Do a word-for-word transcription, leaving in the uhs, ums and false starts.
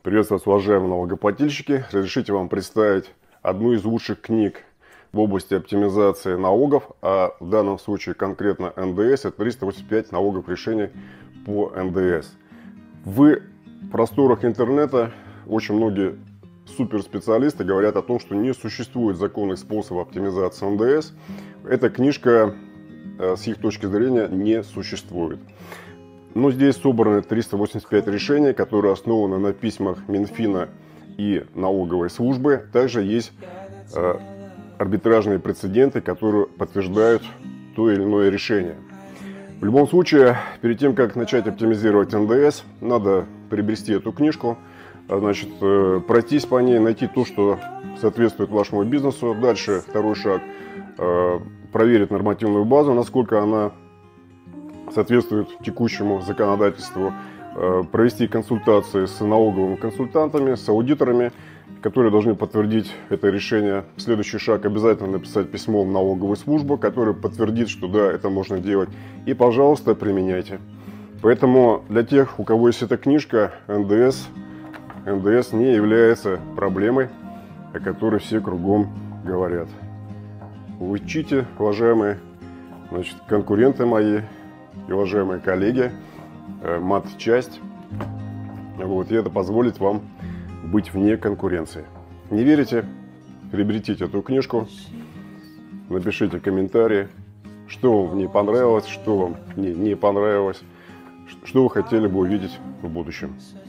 Приветствую вас, уважаемые налогоплательщики. Разрешите вам представить одну из лучших книг в области оптимизации налогов, а в данном случае конкретно эн дэ эс, это триста восемьдесят пять налоговых решений по эн дэ эс. В просторах интернета очень многие суперспециалисты говорят о том, что не существует законных способов оптимизации эн дэ эс. Эта книжка с их точки зрения не существует. Но здесь собраны триста восемьдесят пять решений, которые основаны на письмах Минфина и налоговой службы. Также есть э, арбитражные прецеденты, которые подтверждают то или иное решение. В любом случае, перед тем, как начать оптимизировать эн дэ эс, надо приобрести эту книжку, значит, э, пройтись по ней, найти то, что соответствует вашему бизнесу. Дальше второй шаг э, – проверить нормативную базу, насколько она соответствует текущему законодательству, провести консультации с налоговыми консультантами, с аудиторами, которые должны подтвердить это решение. Следующий шаг – обязательно написать письмо в налоговую службу, которое подтвердит, что да, это можно делать. И, пожалуйста, применяйте. Поэтому для тех, у кого есть эта книжка, эн дэ эс, эн дэ эс не является проблемой, о которой все кругом говорят. Учите, уважаемые, значит, конкуренты мои и уважаемые коллеги, мат-часть, вот, и это позволит вам быть вне конкуренции. Не верите? Приобретите эту книжку, напишите комментарии, что вам не понравилось, что вам не, не понравилось, что вы хотели бы увидеть в будущем.